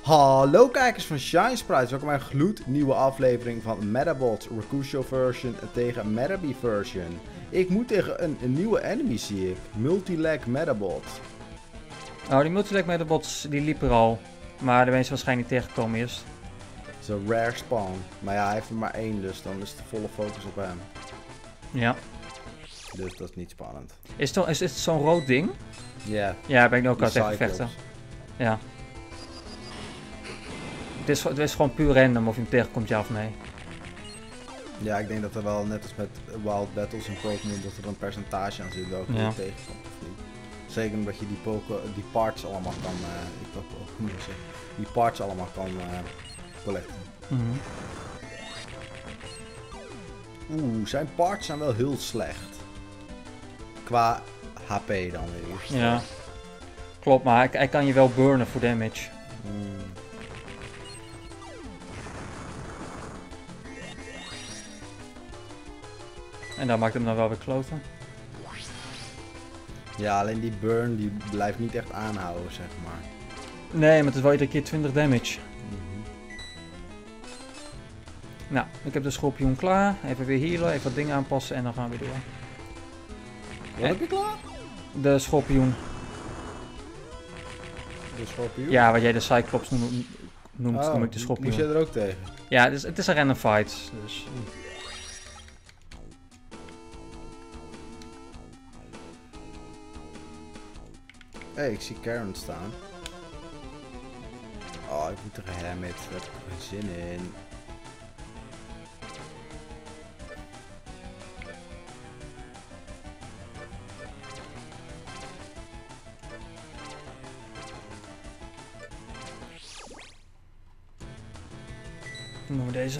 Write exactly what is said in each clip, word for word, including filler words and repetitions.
Hallo kijkers van Shine Sprites, welkom bij een gloednieuwe aflevering van Metabot Recusio version tegen Metabee version. Ik moet tegen een, een nieuwe enemy, zie ik. Multilag Metabot. Oh, die Multilag Metabots die liepen er al. Maar de mensen waarschijnlijk niet tegengekomen eerst. Het is een rare spawn. Maar ja, hij heeft er maar één, dus dan is de volle focus op hem. Ja. Dus dat is niet spannend. Is het, is het zo'n rood ding? Ja. Yeah, Ja, ben ik nu ook die al tegen Cyclops. vechten. Ja. Het is, het is gewoon puur random of je hem tegenkomt, ja of nee. Ja, ik denk dat er wel, net als met Wild Battles en Pokémon, dat er een percentage aan zit welke Ja. je tegenkomt of niet. Zeker omdat je die, poko die parts allemaal kan, uh, ik wil ook niet zeggen, die parts allemaal kan uh, collecten. Mm-hmm. Oeh, zijn parts zijn wel heel slecht. Qua H P dan weer. Ja. Klopt, maar hij, hij kan je wel burnen voor damage. Hmm. En dat maakt hem dan wel weer kloten. Ja, alleen die burn die blijft niet echt aanhouden, zeg maar. Nee, maar het is wel iedere keer twintig damage. Mm-hmm. Nou, ik heb de schorpioen klaar. Even weer healen, even wat dingen aanpassen en dan gaan we weer door. Wat heb je klaar? De schorpioen. De schorpioen? Ja, wat jij de Cyclops noemt, noemt Oh, noem ik de schorpioen. moest jij er ook tegen? Ja, het is, het is een random fight. Dus. Hé, hey, ik zie Karen staan. Oh, ik moet tegen hem met. Daar heb ik geen zin in. Dan doen we deze.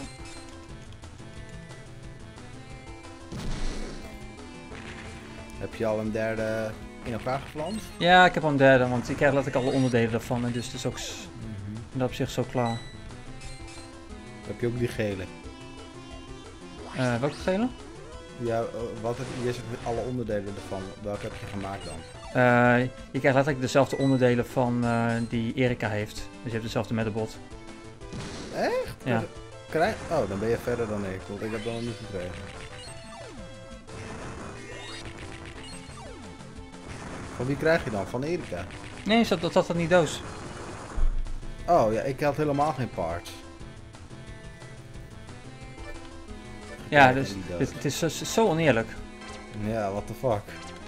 Heb je al een derde in elkaar geflanst? Ja, ik heb al een derde, want ik krijg letterlijk alle onderdelen ervan. En dus het is ook s- Mm-hmm. in dat opzicht zo klaar. Heb je ook die gele? Uh, welke gele? Ja, uh, wat heb je, je zegt alle onderdelen ervan. Welke heb je gemaakt dan? Uh, je krijgt letterlijk dezelfde onderdelen van uh, die Erika heeft. Dus je hebt dezelfde Metabot. Echt? Ja. Krijg... Oh, dan ben je verder dan ik, want ik heb dat nog niet gekregen. Van wie krijg je dan? Van Erika? Nee, dat dat, dat, dat niet doos. Oh ja, ik had helemaal geen parts. Ja, Kijk, dus die doos. dit, het is zo, zo oneerlijk. Ja, what the fuck.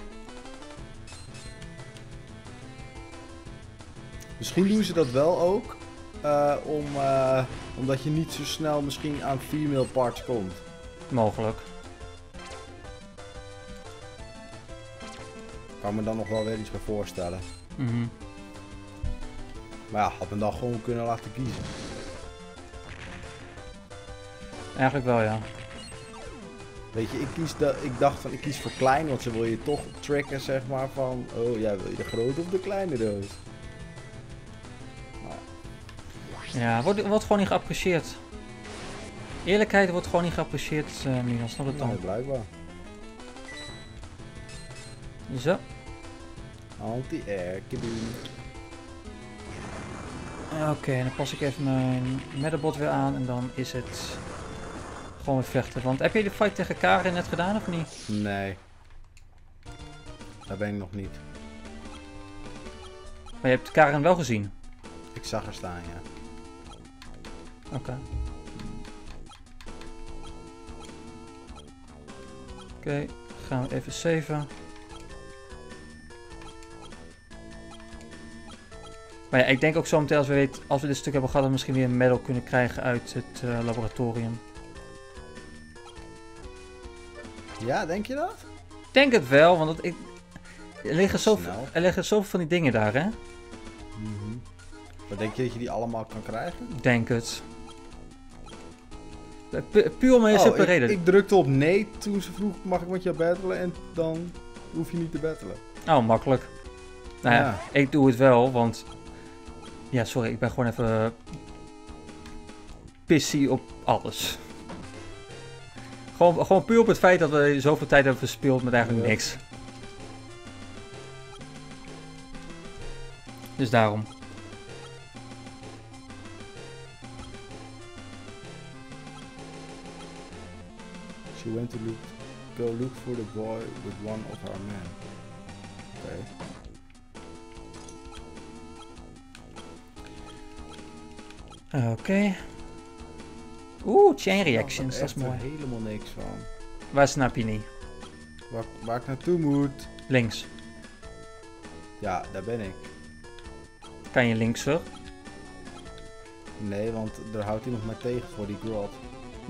Misschien doen ze dat wel ook. Uh, om, uh, omdat je niet zo snel misschien aan female parts komt. Mogelijk. Ik kan me dan nog wel weer iets bij voorstellen. Mm-hmm. Maar ja, had me dan gewoon kunnen laten kiezen. Eigenlijk wel, ja. Weet je, ik, kies de, ik dacht van ik kies voor klein, want ze wil je toch tricken, zeg maar, van... Oh, jij wil je de grote of de kleine doos? Maar, Ja, wordt, wordt gewoon niet geapprecieerd. Eerlijkheid wordt gewoon niet geapprecieerd, uh, Milan, snap het dan? nee, blijkbaar. Zo. Anti-air, kidoen. Oké, okay, dan pas ik even mijn Metabot weer aan en dan is het gewoon weer vechten. Want heb je de fight tegen Karin net gedaan of niet? Nee. Daar ben ik nog niet. Maar je hebt Karin wel gezien? Ik zag haar staan, ja. Oké. Okay. Oké, okay, gaan we even saven. Maar ja, ik denk ook zo meteen als we, weet, als we dit stuk hebben gehad, dat we misschien weer een medal kunnen krijgen uit het uh, laboratorium. Ja, denk je dat? Ik denk het wel, want het, ik, er, liggen zo, Snel. er liggen zoveel van die dingen daar, hè? Mm-hmm. Maar denk je dat je die allemaal kan krijgen? Ik denk het. Pu puur om een oh, simpele ik, reden. ik drukte op nee toen ze vroeg, mag ik met jou battelen? En dan hoef je niet te battelen. Oh, makkelijk. Nou ja, Ja. ik doe het wel, want... Ja, sorry, ik ben gewoon even... pissy op alles. Gewoon, gewoon puur op het feit dat we zoveel tijd hebben verspeeld met eigenlijk Ja. niks. Dus daarom. We went to look, go look for the boy with one of our men. Oké. Okay. Oké. Okay. Oeh, chain reactions, Ik dat is mooi. er helemaal niks van. Waar snap je niet? Waar, waar ik naartoe moet? Links. Ja, daar ben ik. Kan je links terug? Nee, want daar houdt hij nog maar tegen voor die grot. Hm.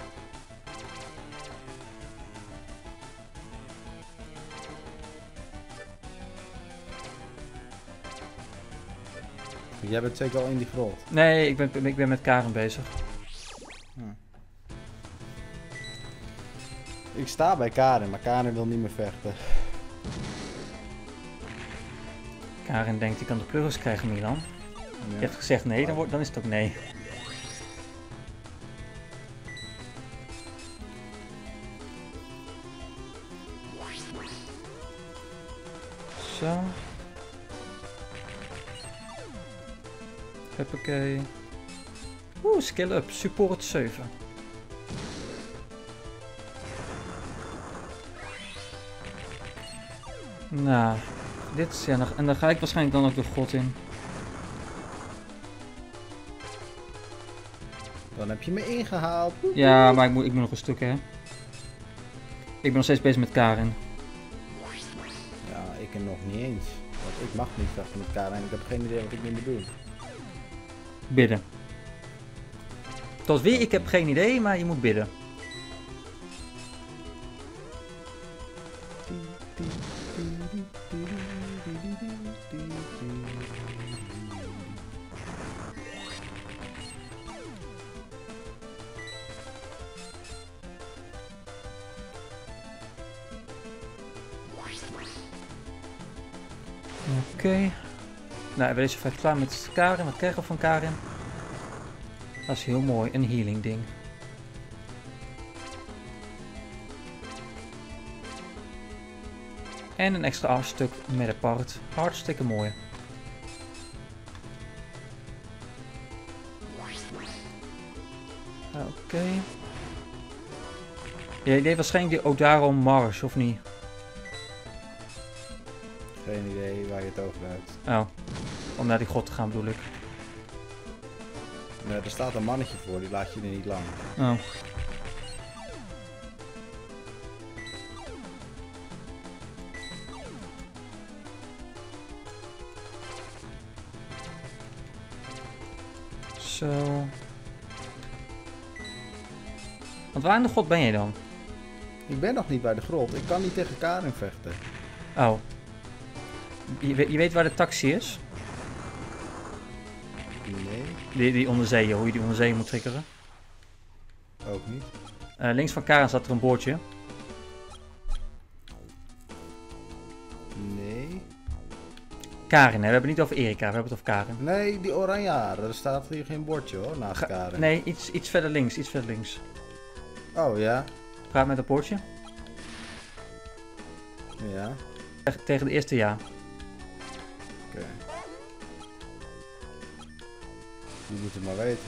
Jij bent zeker al in die grot. Nee, ik ben, ik ben met Karen bezig. Hm. Ik sta bij Karen, maar Karen wil niet meer vechten. Karen denkt, ik kan de pluggens krijgen, Milan. Ja. Je hebt gezegd nee, dan, wordt, dan is het ook nee. Zo. Huppakee. Oeh, skill up, support zeven. Nou, dit is ja nog. En dan ga ik waarschijnlijk dan ook de grot in. Dan heb je me ingehaald. Ja, maar ik moet, ik moet nog een stuk, hè. Ik ben nog steeds bezig met Karen. Ja, ik er nog niet eens. Want ik mag niet vechten met Karen en ik heb geen idee wat ik nu moet doen. Bidden. Tot wie? Ik heb geen idee, maar je moet bidden. Oké. Okay. Nou, we zijn even klaar met Karen. Wat krijgen we van Karen? Dat is heel mooi, een healing ding. En een extra afstuk met een part. Hartstikke mooi. Oké. Okay. Jij deed waarschijnlijk die Odaro Mars, of niet? Geen idee waar je het over hebt. Oh, om naar die grot te gaan bedoel ik. Nee, er staat een mannetje voor, die laat je er niet lang. Oh. Zo. Want waar in de grot ben je dan? Ik ben nog niet bij de grot, ik kan niet tegen Karen vechten. Oh. Je, weet- je weet waar de taxi is? Nee, Die, die onderzeeën, hoe je die onderzeeën moet triggeren. ook niet. Uh, links van Karen staat er een bordje. Nee. Karen, hè? We hebben het niet over Erika, we hebben het over Karen. Nee, die oranje haren, er staat hier geen bordje hoor, naast Ga- Karen. Nee, iets, iets verder links, iets verder links. Oh ja, Praat met dat bordje. ja, Tegen, tegen de eerste ja. oké. Je moet het maar weten.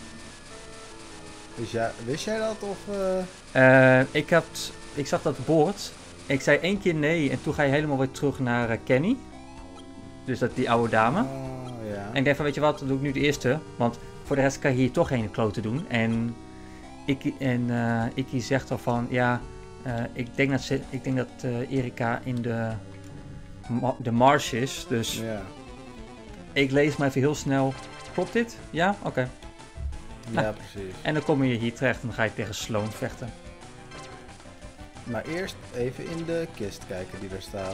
Wist jij, wist jij dat of... Uh... Uh, ik, had, ik zag dat bord. Ik zei één keer nee en toen ga je helemaal weer terug naar uh, Kenny. Dus dat die oude dame. Oh ja. En ik denk van, weet je wat, dan doe ik nu de eerste. Want voor de rest kan je hier toch geen kloten doen. En ik, en, uh, Ikkie zegt al van, ja, uh, ik denk dat, ze, ik denk dat uh, Erika in de, ma de Marsh is. Dus Ja, ik lees maar even heel snel. Klopt dit? Ja? Oké. Okay. ja Ah. precies. En dan kom je hier terecht en dan ga je tegen Sloan vechten. Maar eerst even in de kist kijken die er staat.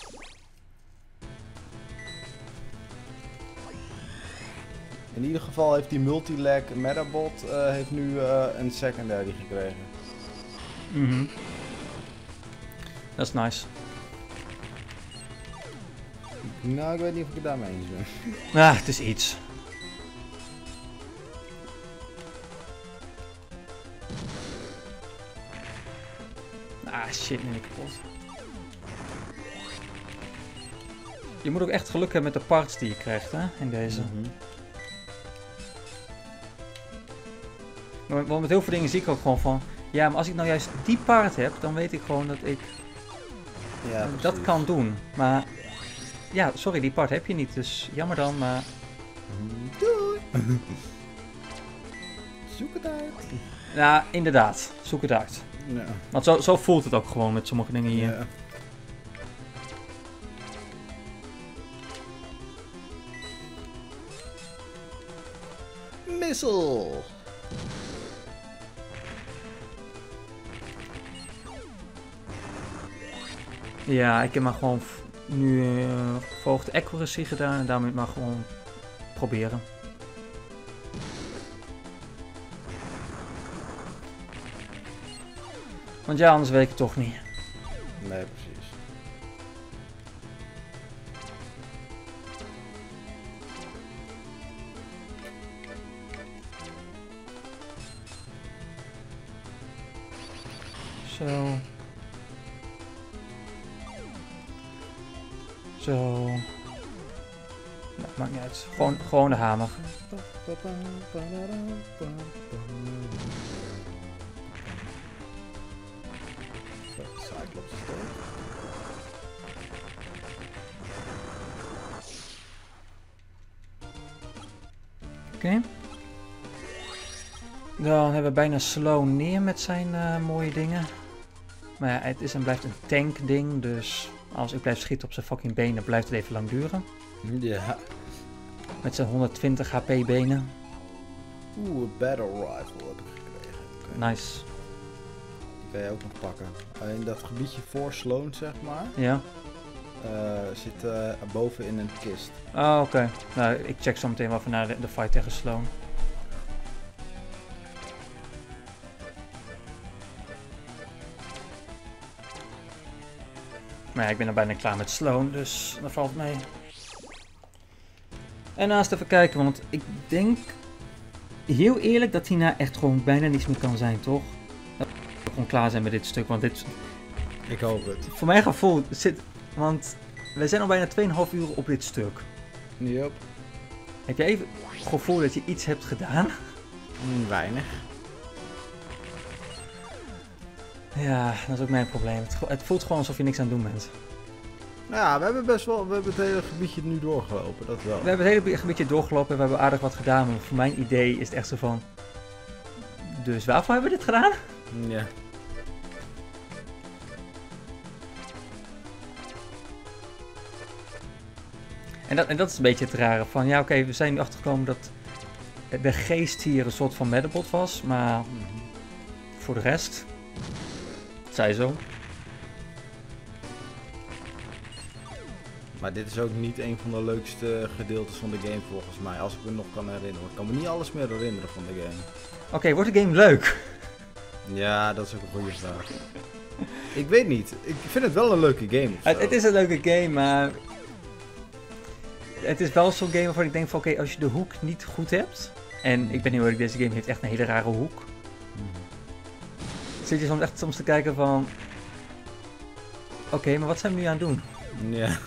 In ieder geval heeft die multilag Metabot uh, heeft nu uh, een secondary gekregen. Mhm. Dat is nice. Nou, ik weet niet of ik het daarmee eens ben. Ah, het is iets. Ah, shit, nu kapot. Je moet ook echt geluk hebben met de parts die je krijgt, hè, in deze. Mm-hmm. Want met heel veel dingen zie ik ook gewoon van, Ja, maar als ik nou juist die part heb, dan weet ik gewoon dat ik Ja, dat precies. kan doen. Maar ja, sorry, die part heb je niet, dus jammer dan, maar... Doei! Zoek het uit. Ja, inderdaad, zoek het uit. Ja. Want zo, zo voelt het ook gewoon met sommige dingen hier. Ja. Missile! Ja, ik heb maar gewoon v- nu uh, verhoogde accuracy gedaan en daarmee maar gewoon proberen. Want ja, anders weet ik het toch niet. Nee, precies. Zo. Zo. Nou, maakt niet uit. Gewoon, gewoon de hamer. Cyclops is dood. Oké. Okay. Dan hebben we bijna Slow neer met zijn uh, mooie dingen. Maar ja, het is en blijft een tank ding, dus als ik blijf schieten op zijn fucking benen, blijft het even lang duren. Ja. Met zijn honderdtwintig H P benen. Oeh, een battle rifle heb ik gekregen. Okay. Nice. Die kan je ook nog pakken. Uh, in dat gebiedje voor Sloan, zeg maar, Ja. uh, zit uh, boven in een kist. Oh, oké. Okay. Nou, ik check zo meteen wel even naar de, de fight tegen Sloan. Maar ja, ik ben er bijna klaar met Sloan, dus dat valt mee. En naast even kijken, want ik denk heel eerlijk dat hierna echt gewoon bijna niets meer kan zijn, toch? Dat we gewoon klaar zijn met dit stuk, want dit... Ik hoop het. Voor mijn gevoel zit... Want we zijn al bijna twee komma vijf uur op dit stuk. Yep. Heb je even het gevoel dat je iets hebt gedaan? Mm, weinig. Ja, dat is ook mijn probleem. Het, het voelt gewoon alsof je niks aan het doen bent. Ja, we hebben best wel, we hebben het hele gebiedje nu doorgelopen, dat wel. We hebben het hele gebiedje doorgelopen en we hebben aardig wat gedaan. Maar voor mijn idee is het echt zo van... Dus waarvoor hebben we dit gedaan? Ja. En dat, en dat is een beetje het rare van... Ja, oké, okay, we zijn nu achtergekomen dat de geest hier een soort van Medabot was. Maar Mm-hmm. voor de rest... Zij zo. Maar dit is ook niet een van de leukste gedeeltes van de game volgens mij, als ik me nog kan herinneren. Ik kan me niet alles meer herinneren van de game. Oké, okay, wordt de game leuk? Ja, dat is ook een goede vraag. Ik weet niet. Ik vind het wel een leuke game. Het, het is een leuke game, maar... Het is wel zo'n game waarvan ik denk van... Oké, okay, als je de hoek niet goed hebt... En ik ben heel eerlijk, deze game heeft echt een hele rare hoek. Mm. Zit je soms echt soms te kijken van... Oké, okay, maar wat zijn we nu aan het doen? Ja. Ja.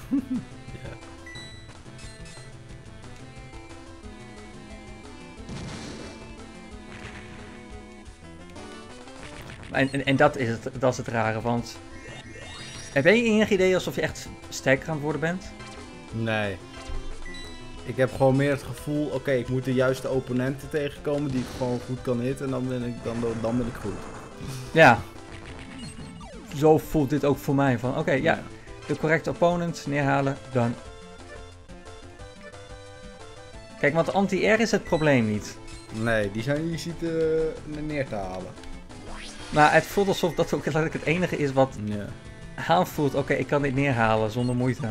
En, en, en dat, is het, dat is het rare, want... Heb jij enig idee alsof je echt sterker aan het worden bent? Nee. Ik heb gewoon meer het gevoel, oké, okay, ik moet de juiste opponenten tegenkomen die ik gewoon goed kan hitten en dan ben ik, dan, dan ben ik goed. Ja. Zo voelt dit ook voor mij, van oké, okay, ja, de correcte opponent neerhalen, dan. Kijk, want anti-air is het probleem niet. Nee, die zijn je ziet uh, neer te halen. Maar het voelt alsof dat ook letterlijk het enige is wat ja. aanvoelt, oké, okay, ik kan dit neerhalen zonder moeite.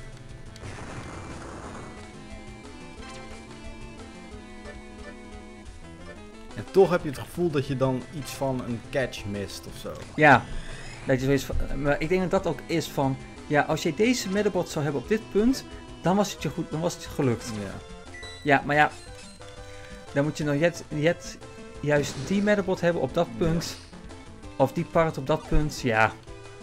En toch heb je het gevoel dat je dan iets van een catch mist of zo. Ja, dat je zoiets van, maar ik denk dat dat ook is van, ja, als je deze Medabot zou hebben op dit punt, dan was het je goed, dan was het je gelukt. Ja. Ja, maar ja, dan moet je nou jet, jet, juist die Medabot hebben op dat punt, ja. Of die part op dat punt, ja.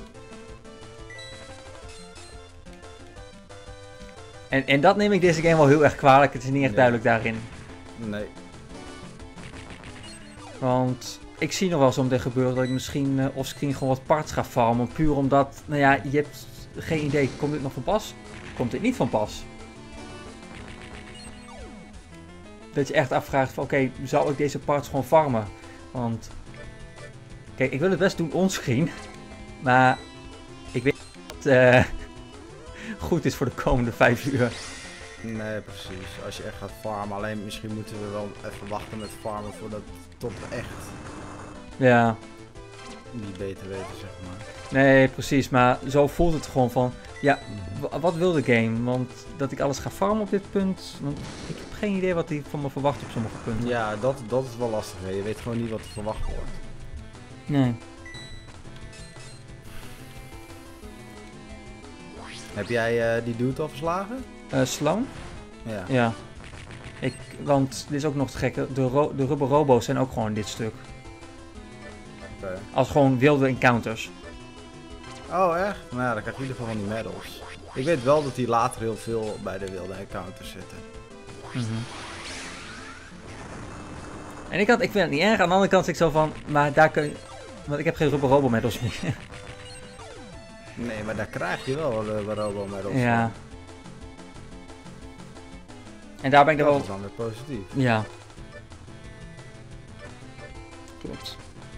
En, en dat neem ik deze game wel heel erg kwalijk, het is niet echt ja. duidelijk daarin. Nee. Want ik zie nog wel zo meteen gebeuren dat ik misschien uh, offscreen gewoon wat parts ga farmen. Puur omdat, nou ja, je hebt geen idee. Komt dit nog van pas? Komt dit niet van pas? Dat je echt afvraagt van, oké, okay, zou ik deze parts gewoon farmen? Want, kijk, ik wil het best doen onscreen. Maar, ik weet dat het uh, goed is voor de komende vijf uur. Nee, precies. Als je echt gaat farmen. Alleen misschien moeten we wel even wachten met farmen voordat het tot echt ja. niet beter weten, zeg maar. Nee, precies. Maar zo voelt het gewoon van, ja, wat wil de game? Want dat ik alles ga farmen op dit punt, want ik heb geen idee wat hij van me verwacht op sommige punten. Ja, dat, dat is wel lastig. Hè. Je weet gewoon niet wat er verwacht wordt. Nee. Heb jij uh, die dude al verslagen? Uh, Sloan? Ja. Ja. Ik, want dit is ook nog te gekke. De, ro de rubber robo's zijn ook gewoon dit stuk. Okay. Als gewoon wilde encounters. Oh echt? Nou ja, dan krijg je in ieder geval van die medals. Ik weet wel dat die later heel veel bij de wilde encounters zitten. Mm-hmm. En ik, had, ik vind het niet erg. Aan de andere kant zit ik zo van, maar daar kun je... Want ik heb geen rubber robo medals meer. Nee, maar daar krijg je wel rubber robo medals. Ja. Van. En daar ben ik er wel... Dat is dan weer positief. Ja. Klopt.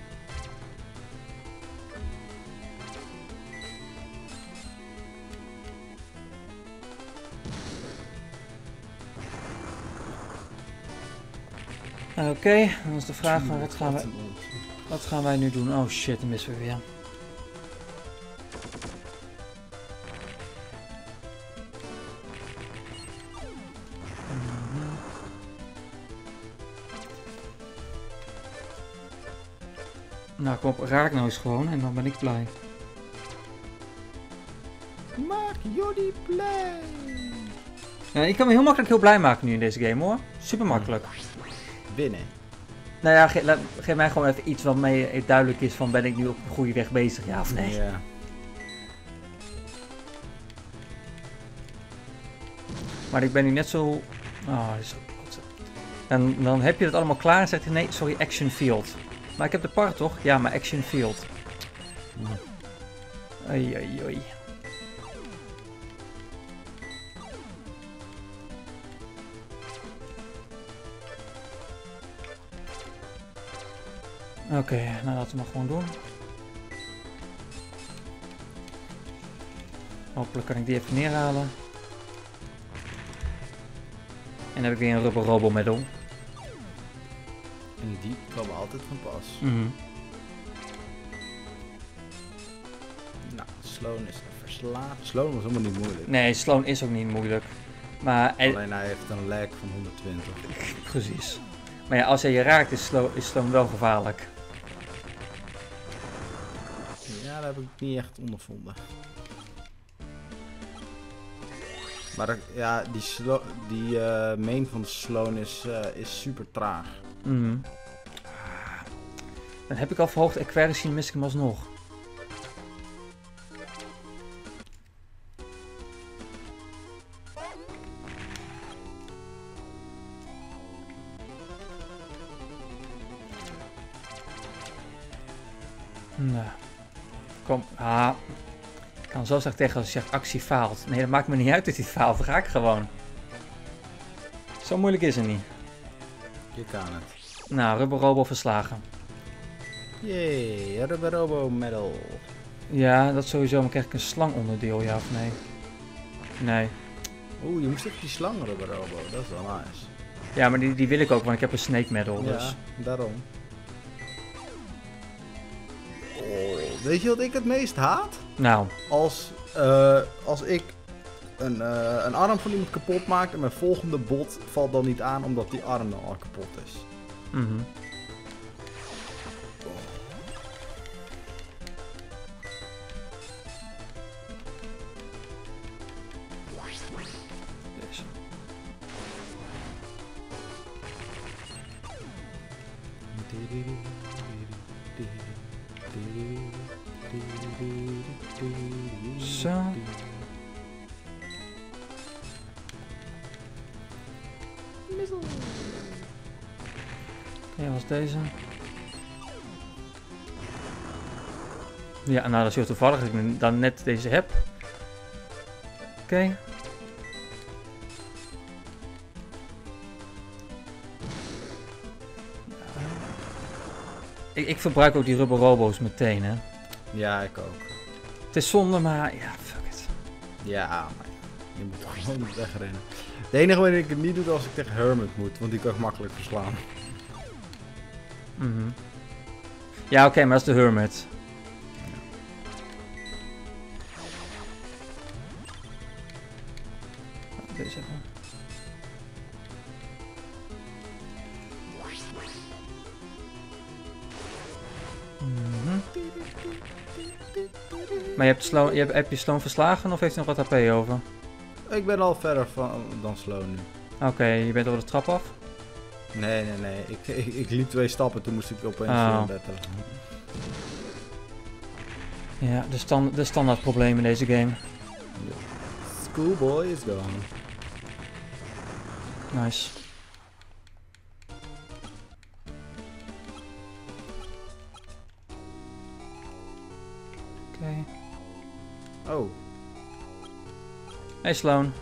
Oké, okay, dan is de vraag van wat gaan, wij, wat gaan wij nu doen? Oh shit, dan missen we weer. Mm-hmm. Nou kom op, raak nou eens gewoon en dan ben ik blij. Maak jullie blij! Ja, ik kan me heel makkelijk heel blij maken nu in deze game hoor. Super makkelijk. Winnen. Nou ja, ge geef mij gewoon even iets waarmee duidelijk is van ben ik nu op de goede weg bezig, ja of nee. Ja. Maar ik ben nu net zo... Oh, dat is zo... Dan, dan heb je het allemaal klaar en zegt hij nee, sorry, action field. Maar ik heb de part toch? Ja, maar action field. Oei, oei, oei. Oké, okay, nou laten we maar gewoon doen. Hopelijk kan ik die even neerhalen. En dan heb ik weer een rubber robo medal. En die komen altijd van pas. Mm-hmm. Nou, Sloan is verslaafd. Sloan was helemaal niet moeilijk. Nee, Sloan is ook niet moeilijk. Maar alleen hij heeft een lag van honderdtwintig. Precies. Maar ja, als hij je raakt is Sloan, is Sloan wel gevaarlijk. Ja, dat heb ik niet echt ondervonden. Maar dat, ja, die, slo die uh, main van Sloan is, uh, is super traag. Mm. Dan heb ik al verhoogd accuracy en mis ik hem alsnog. Nou. Kom, ah. Ik kan zo zeggen tegen als je zegt actie faalt. Nee, dat maakt me niet uit dat hij faalt. Dan ga ik gewoon. Zo moeilijk is het niet. Je kan het. Nou, Rubber Robo verslagen. Jee, Rubber Robo medal. Ja, dat sowieso. Maar krijg ik een slangonderdeel, ja of nee? Nee. Oeh, je moest even die slang Rubber Robo. Dat is wel nice. Ja, maar die, die wil ik ook, want ik heb een snake medal. Dus. Ja, daarom. Oh, weet je wat ik het meest haat? Nou. Als, uh, als ik een, uh, een arm van iemand kapot maak en mijn volgende bot valt dan niet aan omdat die arm dan al kapot is. Mhm. Deze. Zo. Ja, was deze. Ja, nou dat is heel toevallig dat ik dan net deze heb. Oké. Okay. Ik, ik verbruik ook die rubber robo's meteen, hè. Ja, ik ook. Het is zonde, maar ja, fuck it. Ja, maar je moet gewoon wegrennen. De enige manier dat ik het niet doe is als ik tegen Hermit moet, want die kan ik makkelijk verslaan. Mm-hmm. Ja, oké, okay, maar dat is de Hermit. Ja. Deze even. Mm-hmm. Maar je hebt, Sloan, je hebt, heb je Sloan verslagen of heeft hij nog wat H P over? Ik ben al verder van, dan Sloan nu. Oké, okay, je bent over de trap af? Nee, nee, nee. Ik, ik, ik liep twee stappen, toen moest ik opeens oh. betten. Ja, de, stand, de standaard probleem in deze game. Schoolboy is gone. Nice. Oké. Okay. Oh. Hey Sloan.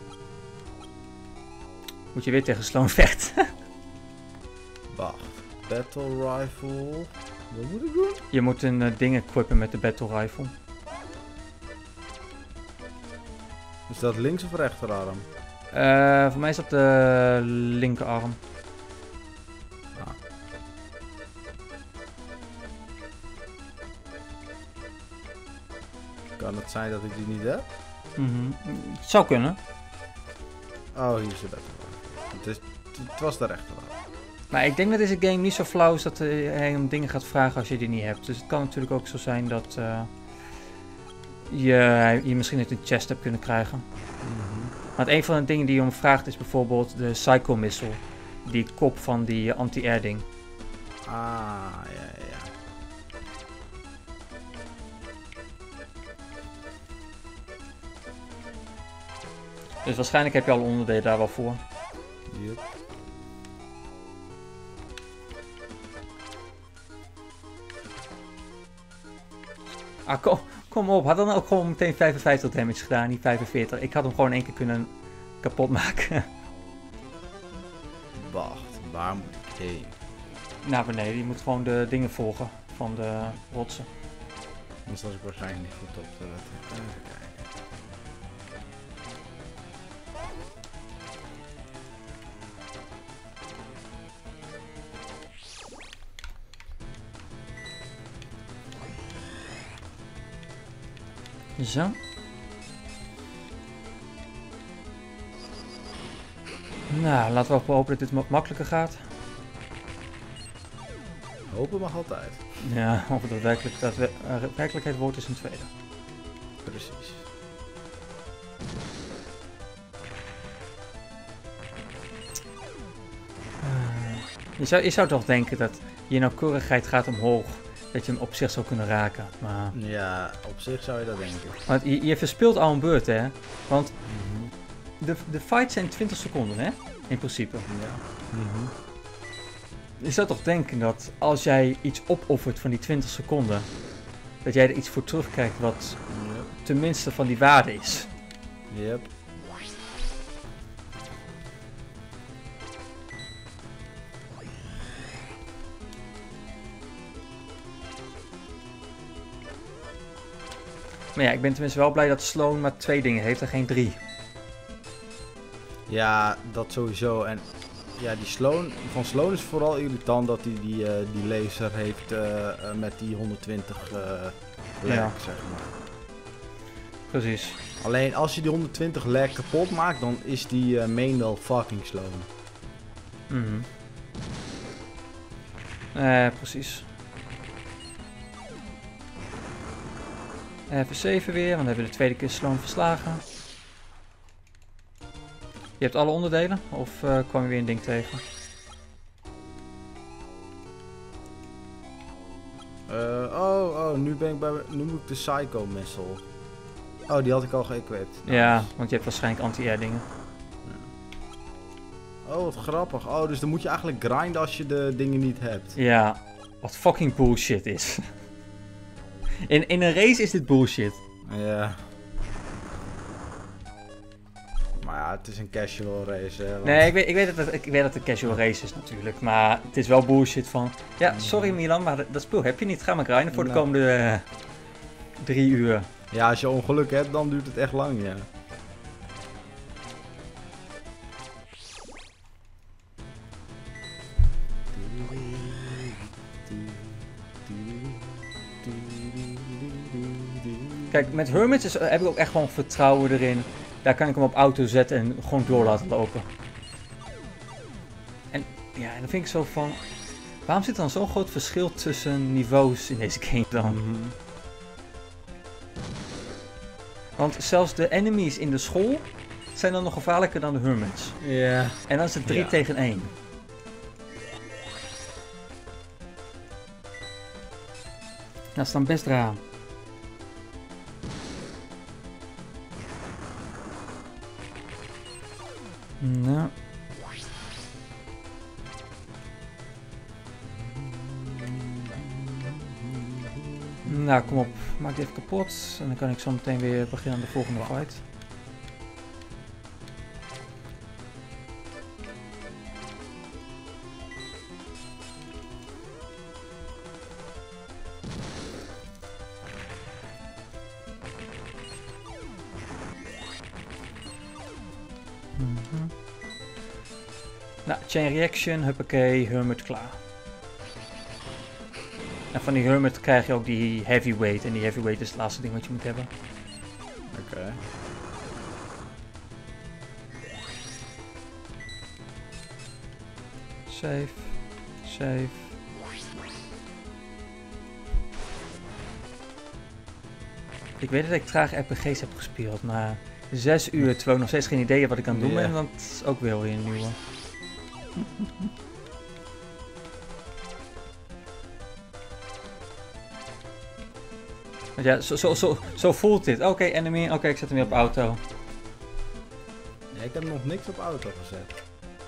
Moet je weer tegen Sloan vechten? Wacht. Battle rifle. Wat moet ik doen? Je moet een uh, ding equippen met de battle rifle. Is dat links of rechterarm? Uh, voor mij is dat de linkerarm. Ah. Kan het zijn dat ik die niet heb? Mm-hmm. Het zou kunnen. Oh, hier is de battle rifle. Het, is, het was de rechterarm. Maar ik denk dat deze game niet zo flauw is dat hij om dingen gaat vragen als je die niet hebt. Dus het kan natuurlijk ook zo zijn dat uh, je, je misschien uit een chest hebt kunnen krijgen. Mm-hmm. Want een van de dingen die je om vraagt is bijvoorbeeld de Psycho Missile. Die kop van die anti-air ding. Ah, ja, ja. Dus waarschijnlijk heb je al onderdelen daar wel voor. Yep. Ah, kom, kom op. Had dan ook gewoon meteen vijfenvijftig damage gedaan, niet vijfenveertig. Ik had hem gewoon één keer kunnen kapot maken. Wacht, waar moet ik heen? Naar beneden. Je moet gewoon de dingen volgen van de rotsen. Anders was ik waarschijnlijk niet goed op te letten. Even kijken. Zo. Nou, laten we hopen dat dit wat makkelijker gaat. Hopen mag altijd. Ja, of het daadwerkelijk, dat we, uh, werkelijkheid wordt is een tweede. Precies. Uh, je, zou, je zou toch denken dat je nauwkeurigheid gaat omhoog. Dat je hem op zich zou kunnen raken. Maar... Ja, op zich zou je dat denken. Want je, je verspeelt al een beurt, hè? Want Mm-hmm. de, de fights zijn twintig seconden, hè? In principe. Ja. Mm-hmm. Je zou toch denken dat als jij iets opoffert van die twintig seconden, dat jij er iets voor terugkrijgt wat Yep. tenminste van die waarde is. Yep. Maar ja, ik ben tenminste wel blij dat Sloan maar twee dingen heeft en geen drie. Ja, dat sowieso. En ja, die Sloan, van Sloan is vooral irritant dat hij die, uh, die laser heeft uh, uh, met die honderdtwintig uh, lag, Ja. zeg maar. Precies. Alleen als je die honderdtwintig lag kapot maakt, dan is die uh, main wel fucking Sloan. Mhm. Eh, precies. Even zeven weer, want dan hebben we de tweede keer Sloan verslagen. Je hebt alle onderdelen? Of uh, kwam je weer een ding tegen? Uh, oh, oh, nu ben ik bij, nu moet ik de Psycho Missile. Oh, die had ik al geëquipt. Nice. Ja, want je hebt waarschijnlijk anti-air dingen. Oh, wat grappig. Oh, dus dan moet je eigenlijk grinden als je de dingen niet hebt. Ja, wat fucking bullshit is. In, in een race is dit bullshit. Ja. Maar ja, het is een casual race, hè. Want... Nee, ik weet, ik, weet dat het, ik weet dat het een casual race is natuurlijk. Maar het is wel bullshit van... Ja, sorry Milan, maar dat, dat spul heb je niet. Ga maar grinden voor de Nou. komende uh, drie uur. Ja, als je ongeluk hebt, dan duurt het echt lang, ja. Kijk, met Hermits is, heb ik ook echt gewoon vertrouwen erin. Daar kan ik hem op auto zetten en gewoon door laten lopen. En ja, dan vind ik zo van... Waarom zit er dan zo'n groot verschil tussen niveaus in deze game dan? Mm-hmm. Want zelfs de enemies in de school zijn dan nog gevaarlijker dan de Hermits. Ja. En dan is het drie Ja. tegen één. Dat is dan best raar. Nou. Nou, kom op. Maak dit even kapot. En dan kan ik zo meteen weer beginnen aan de volgende fight. Mm-hmm. Nou, chain reaction, huppakee, hermit klaar. En van die hermit krijg je ook die heavyweight. En die heavyweight is het laatste ding wat je moet hebben. Oké. Okay. Save. Save. Ik weet dat ik traag R P G's heb gespeeld, maar zes uur terwijl ik nog steeds geen idee heb wat ik aan het doen Ja. ben, dat is ook weer weer een nieuwe. Want ja, zo, zo, zo, zo voelt dit. Oké, okay, enemy. Oké, okay, ik zet hem weer op auto. Ja, ik heb nog niks op auto gezet.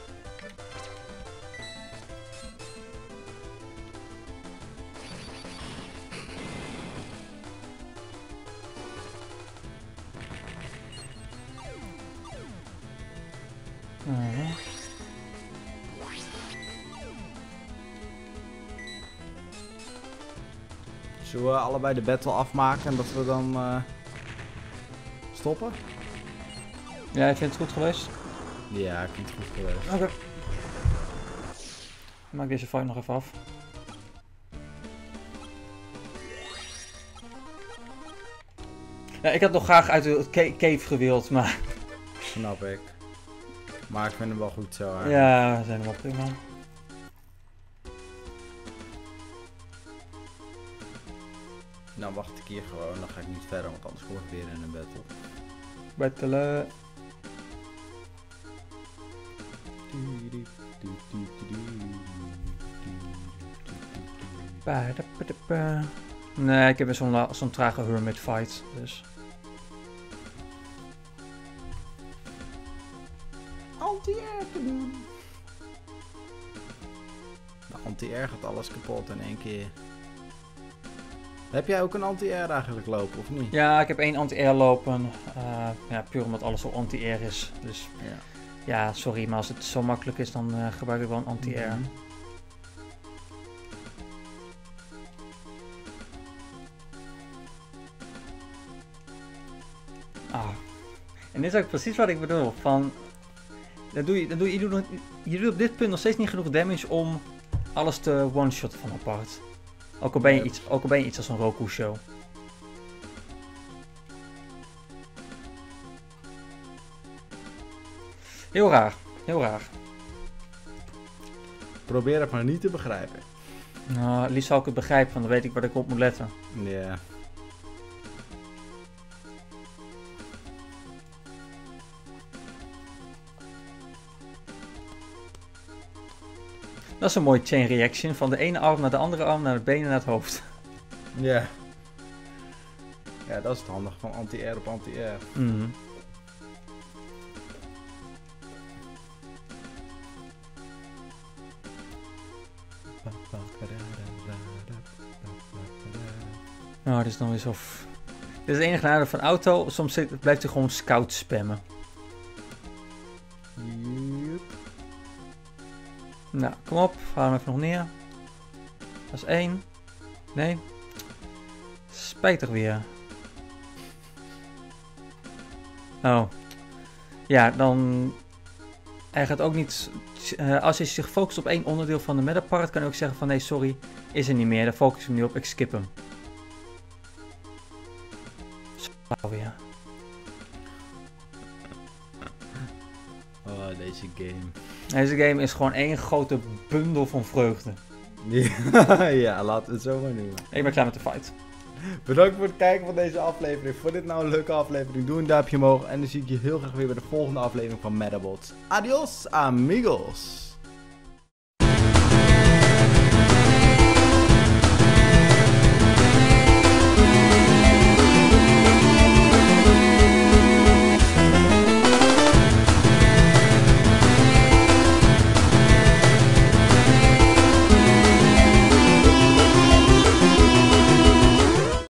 Uh-huh. Zullen we allebei de battle afmaken en dat we dan uh, stoppen? Ja, ik vind het goed geweest. Ja, ik vind het goed geweest. Oké. Okay. Maak deze fight nog even af. Ja, ik had nog graag uit de cave gewild, maar... Snap ik. Maar ik vind hem wel goed zo. Eigenlijk. Ja, we zijn wel prima. Nou wacht ik hier gewoon, dan ga ik niet verder, want anders word ik weer in een battle. Battelen. Nee, ik heb weer zo'n zo'n trage hermit fight, dus... Anti-air te doen. De anti-air gaat alles kapot in één keer. Heb jij ook een anti-air eigenlijk lopen, of niet? Ja, ik heb één anti-air lopen. Uh, ja, puur omdat alles zo anti-air is. Dus Ja. ja, sorry, maar als het zo makkelijk is, dan uh, gebruik ik wel een anti-air. Mm-hmm. Ah. En dit is ook precies wat ik bedoel. Van, dan doe je, dan doe je, je, doet, je doet op dit punt nog steeds niet genoeg damage om alles te one-shotten van apart. Ook al ben je iets, ook al ben je iets als een Roku show. Heel raar, heel raar. Probeer het maar niet te begrijpen. Nou, liefst zou ik het begrijpen, want dan weet ik waar ik op moet letten. Ja. Yeah. Dat is een mooie chain reaction, van de ene arm naar de andere arm, naar de benen, naar het hoofd. Ja. Yeah. Ja, dat is het handig van anti-air op anti-air. Mm. Oh, Oh, dit is dan weer zo... f- Dit is het enige nadeel van auto. Soms zit, blijft hij gewoon scout spammen. Yep. Nou, kom op. Haal hem even nog neer. Dat is één. Nee. Spijtig weer. Oh. Ja, dan... Hij gaat ook niet... Uh, als hij zich focust op één onderdeel van de metapart, kan hij ook zeggen van nee, sorry, is er niet meer. Daar focus ik hem nu op, ik skip hem. Zo weer. Oh, deze game. Deze game is gewoon één grote bundel van vreugde. Ja, laten we het zo maar noemen. Ik ben klaar met de fight. Bedankt voor het kijken van deze aflevering. Vond dit nou een leuke aflevering? Doe een duimpje omhoog. En dan zie ik je heel graag weer bij de volgende aflevering van Medabots. Adios, amigos!